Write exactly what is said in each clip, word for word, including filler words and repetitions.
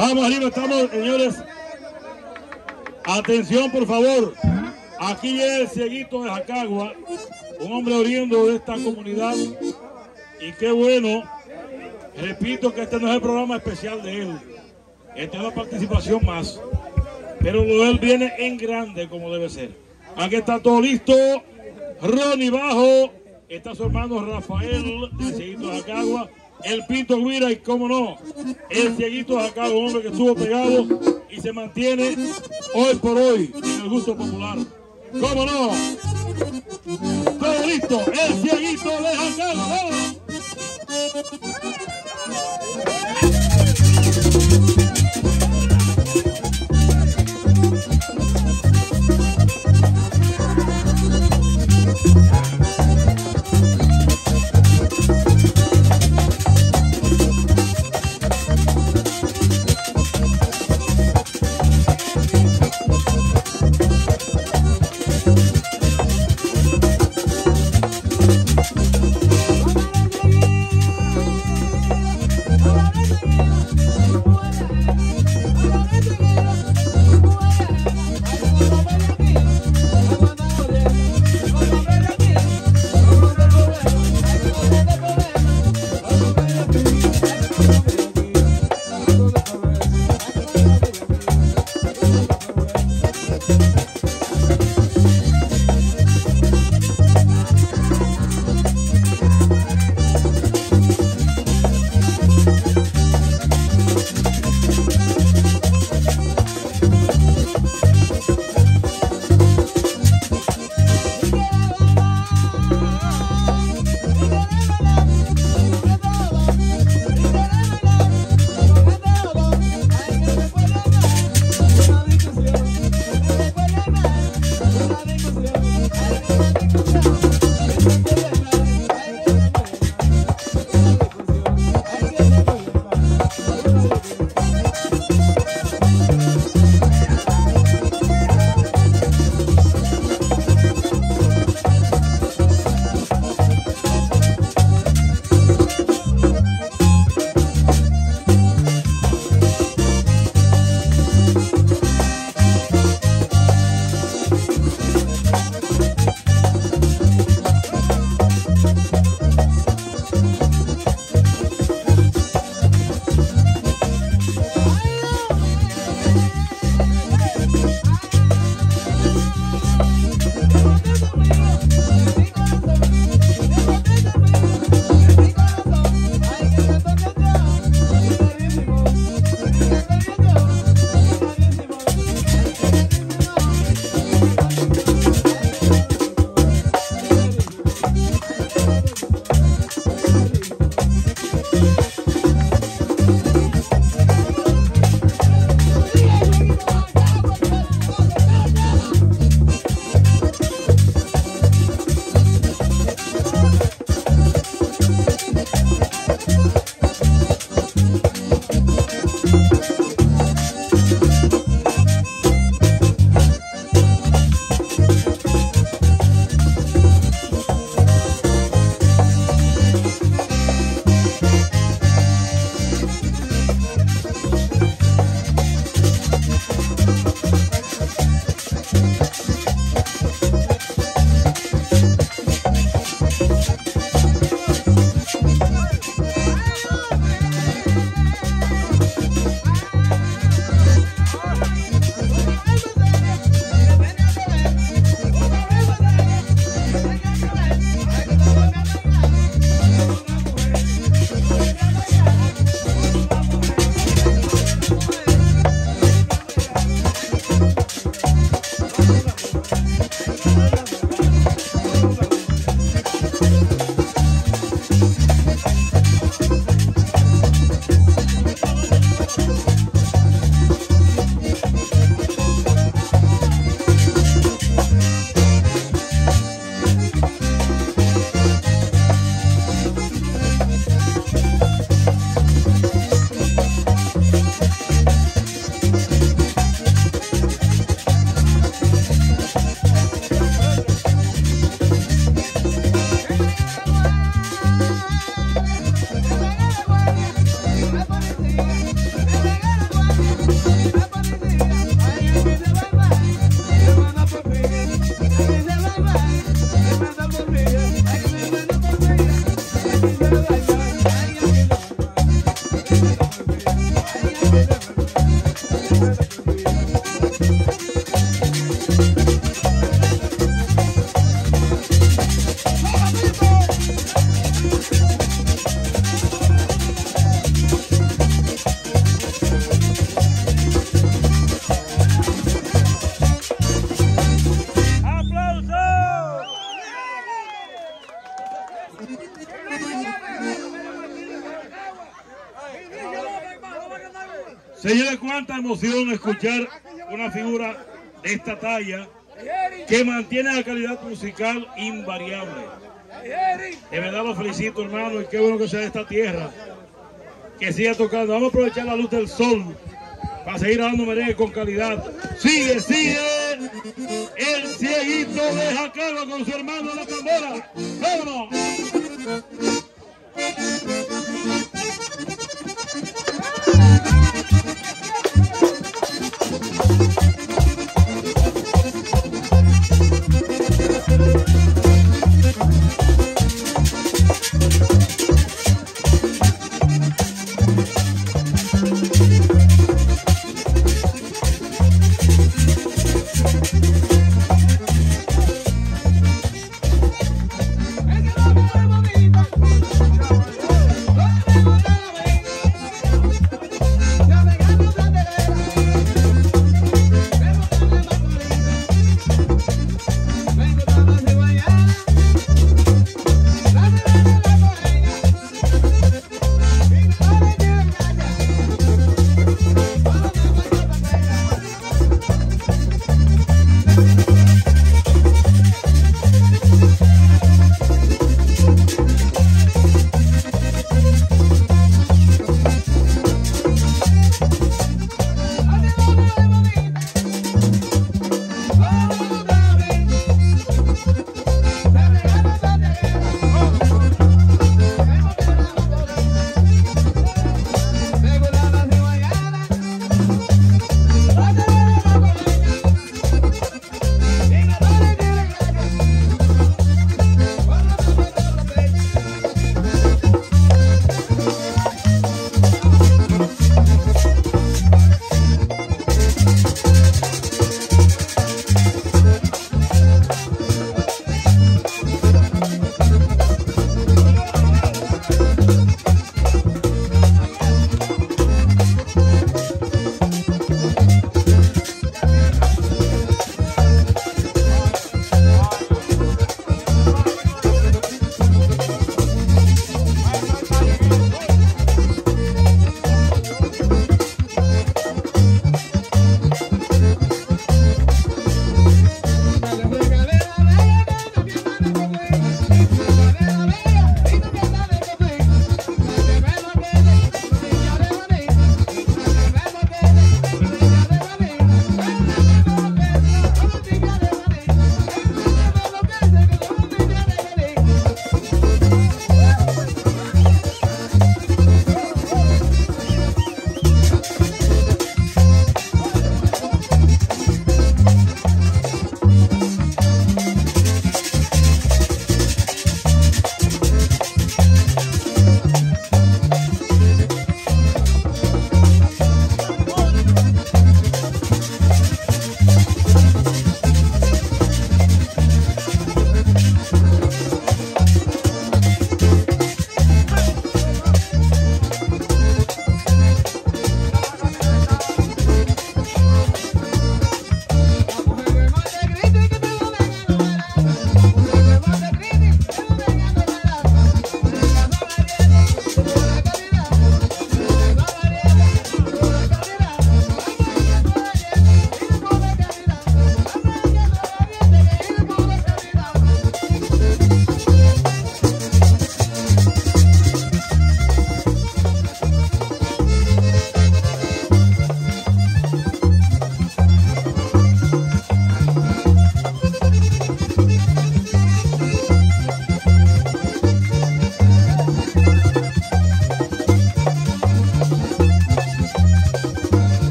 Vamos arriba, estamos, señores. Atención, por favor. Aquí viene el cieguito de Jacagua, un hombre oriundo de esta comunidad. Y qué bueno, repito que este no es el programa especial de él. Esta es una participación más. Pero lo de él viene en grande, como debe ser. Aquí está todo listo. Ronnie Bajo. Está su hermano Rafael, el cieguito de Jacagua. El Pinto Guira y, cómo no, el cieguito de Jacagua, un hombre que estuvo pegado y se mantiene hoy por hoy en el gusto popular. ¿Cómo no? Todo listo, el cieguito de Jacagua. Vamos. Señores, cuánta emoción escuchar una figura de esta talla que mantiene la calidad musical invariable. De verdad lo felicito, hermano, y qué bueno que sea de esta tierra, que siga tocando. Vamos a aprovechar la luz del sol para seguir dando merengue con calidad. Sigue, sigue el Cieguito de Jacagua con su hermano La Tambora. ¡Vámonos!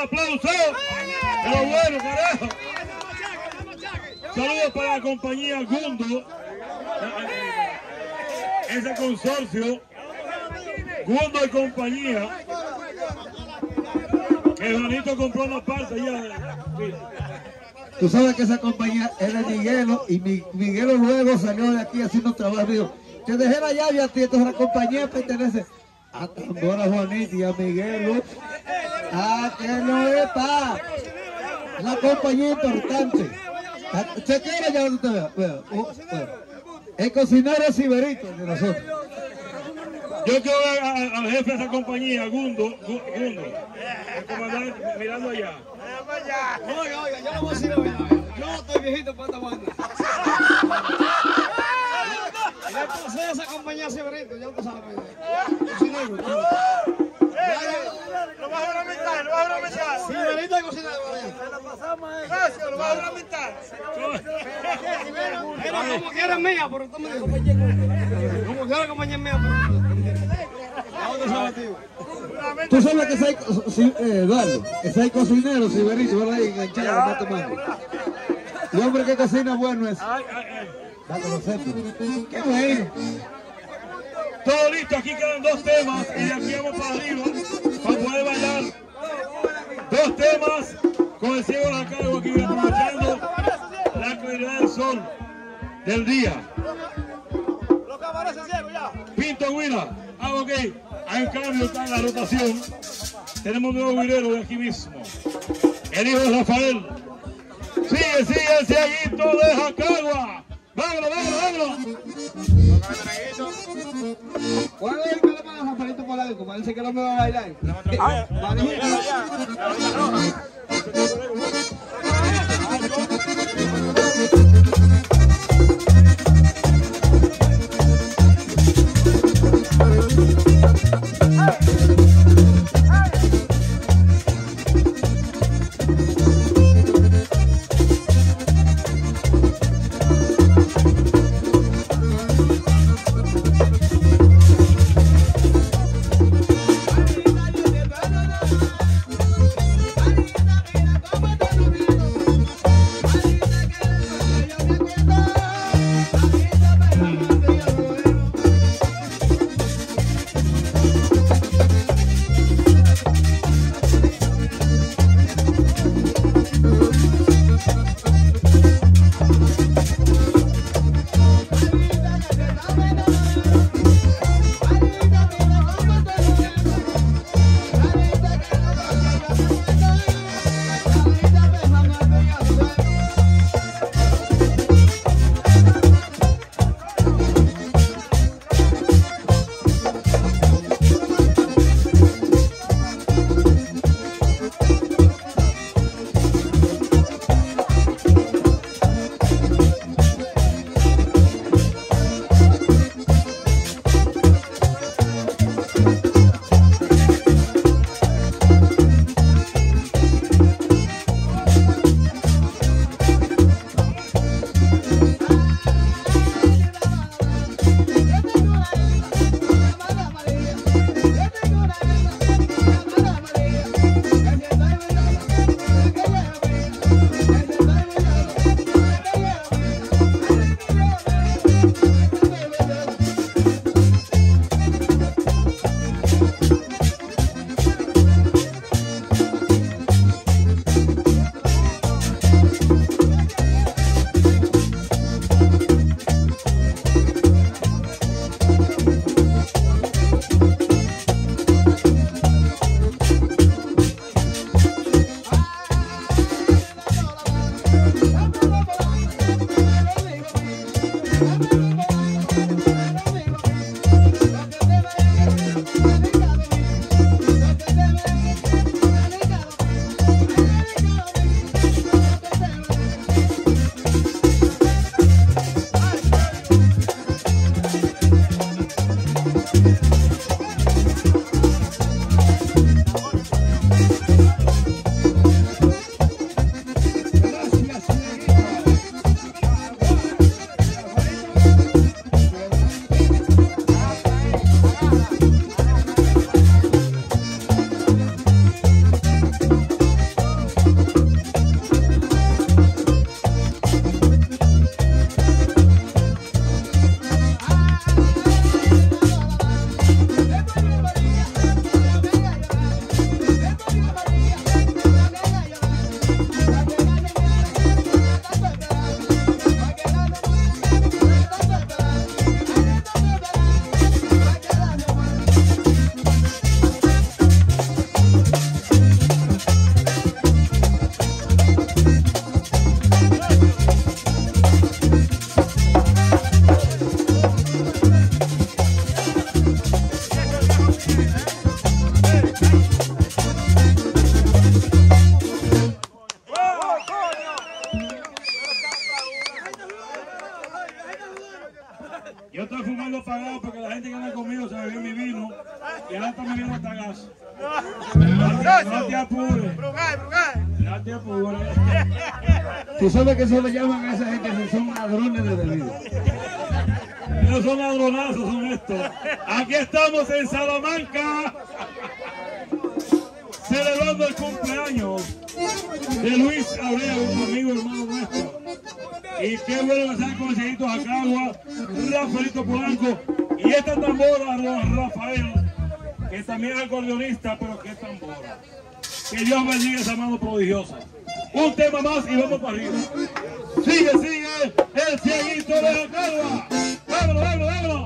el aplauso. Pero bueno, carajo. Saludos para la compañía Gundo. Ese consorcio, Gundo y compañía. Que Juanito compró una parte ya. Tú sabes que esa compañía es de Miguelo y mi, Miguelo luego salió de aquí haciendo trabajo y dijo, te dejé la llave a ti, entonces la compañía pertenece a Tambora Juanito y a Miguelo. Ah, que no es pa. La compañía importante. ¿Se quiere ya usted vea? Vea, uh, vea. El cocinero es Iberito de nosotros. Yo quiero ver a- al jefe de esa compañía, Gundo, Gu- Gundo, el comandante, mirando allá. Oiga, oiga, yo le voy a decir la verdad. Yo no estoy viejito para esta banda. Ya pasé esa compañía Severito, ya tú sabes. Cocinero. Lo vas a lamentar, lo vas a lamentar. Severito es cocinero. Gracias, lo vas a lamentar. Era como quiera mía, pero tú me dices. Como quiera compañía mía, pero tú sabes, tío. Tú sabes que hay, sí, eh, Eduardo, que hay cocineros, Iberito, ¿verdad? Y enganchado, no tomando. El hombre que cocina bueno es. Ay, ay, ay. Dale, lo sepa. Qué bueno. Todo listo, aquí quedan dos temas y de aquí vamos para arriba para poder bailar. Dos temas con el ciego a cargo aquí aprovechando la claridad del sol del día. Lo que aparece ciego ya. Pinto Huila, ah ok, hay un cambio está en la rotación. Tenemos un nuevo huilero de aquí mismo. El hijo de Rafael. Sigue, sigue el cieguito de Jacagua. Vámonos, vámonos, vámonos. ¿Cuál es el que le manda a Rafaelito por algo? Parece que no me va a bailar. Vale. Y ahora está viviendo hasta gas. No te apures. Brugay, Brugay. No te apures. Tú sabes que eso le llaman a esa gente que son ladrones de bebida. No son ladronazos, son estos. Aquí estamos en Salamanca, celebrando el cumpleaños de Luis Abreu, un amigo hermano nuestro. Y qué bueno que sean con el Cieguito Jacagua, Rafaelito Polanco y esta tambora, don Rafael, que también es acordeonista, pero que es tambora. Que Dios bendiga esa mano prodigiosa. Un tema más y vamos para arriba. Sigue, sigue el Cieguito de Jacagua. Vámonos, vámonos, vámonos.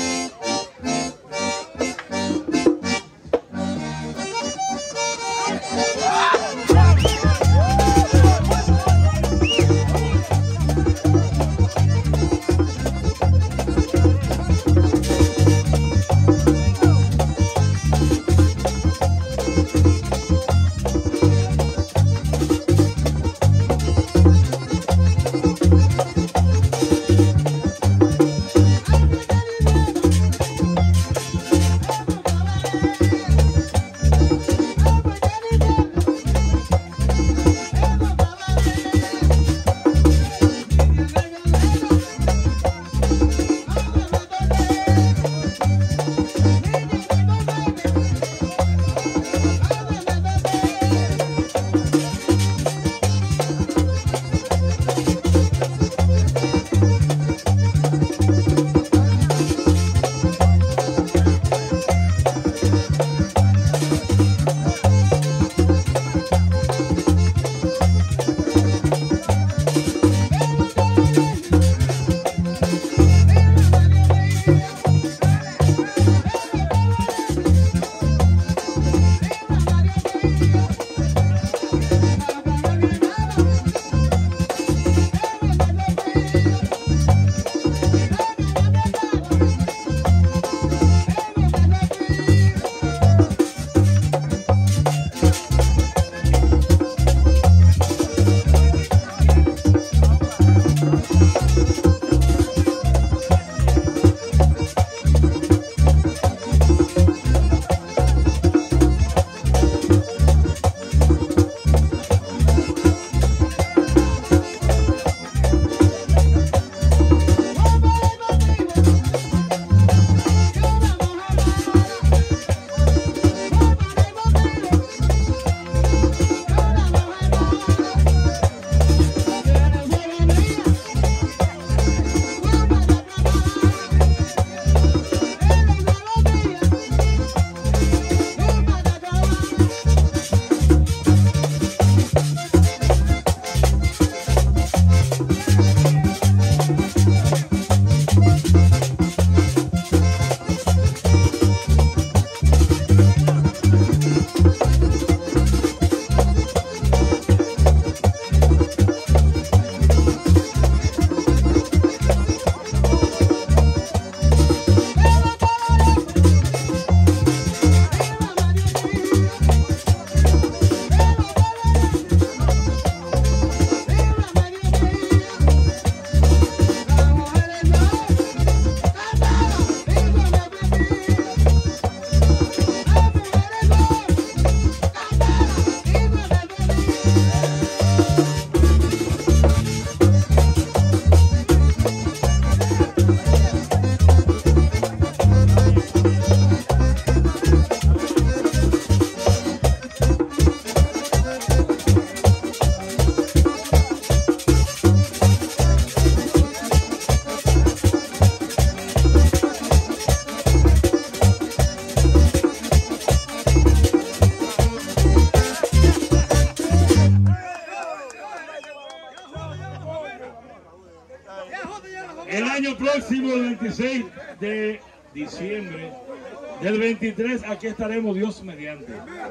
El año próximo, el veintiséis de diciembre del veintitrés, aquí estaremos, Dios mediante.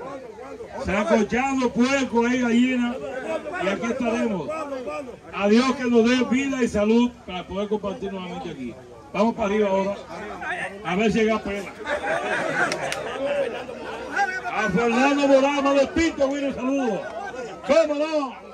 Sacochando puerco y gallina, y aquí estaremos. A Dios que nos dé vida y salud para poder compartir nuevamente aquí. Vamos para arriba ahora, a ver si llega pena. A Fernando Morama de Pinto, un saludo. ¿Cómo no?